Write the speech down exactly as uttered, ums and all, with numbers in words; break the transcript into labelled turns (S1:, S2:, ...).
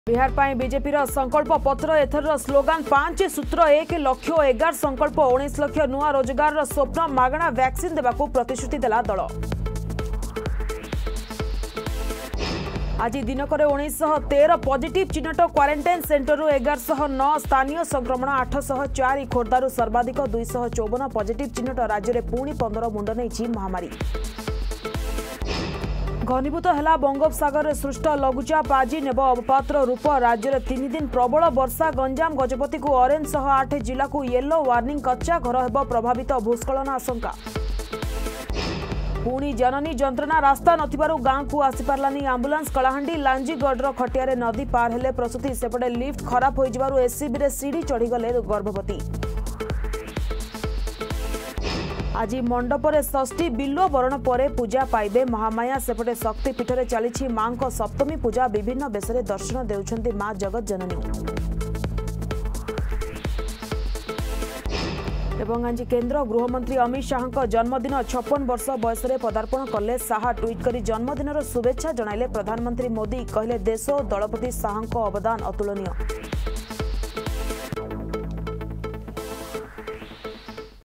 S1: बिहार पर बीजेपी संकल्प पत्र एथर स्लोगान पांच सूत्र एक लक्ष्य एगार संकल्प उन्नीस लक्ष नुआ रोजगार स्वप्न मागणा वैक्सीन देवाकू प्रतिश्रुति देला दल। आज दिनक उन्नीस तेरह पॉजिटिव चिन्हट क्वारंटाइन सेंटर एगारश नौ स्थानीय संक्रमण आठश चार खोर्धारू सर्वाधिक दुईश चौवन पॉजिटिव चिन्हट राज्य में पुणी पंद्रह मुंड नहीं महामारी। घनीभूत है बंगोपसागर सृष्ट लघुचाप आज नेब अवपातर रूप राज्य में तीन दिन प्रबल वर्षा गंजाम गजपति को ऑरेंज सह आठ जिला को येलो वार्निंग कच्चा घर हेब प्रभावित भूस्खलन आशंका। पुणी जननी जंत्रणा रास्ता नथिबारु गाँ को आसी पारलानी आंबुलांस कलाहांडी लांजीगढ़ खटियारे नदी पार हेले प्रसूति सेपटे लिफ्ट खराब हो जिबारु एससीबी रे सीढ़ी चढ़ीगले गर्भवती। आज मंडपरे षष्ठी बिल्व बरण पर पूजा पाइबे महामाया सेपटे शक्तिपीठ में चली मां को सप्तमी पूजा विभिन्न बेसरे दर्शन देउछंती मां जगत जननी। एवं आज केंद्र गृहमंत्री अमित शाह जन्मदिन छप्पन वर्ष बयस पदार्पण कले। शाह ट्वीट कर जन्मदिन शुभेच्छा जणाइले प्रधानमंत्री मोदी कहले देश और दलपति शाह अवदान अतुलनीय।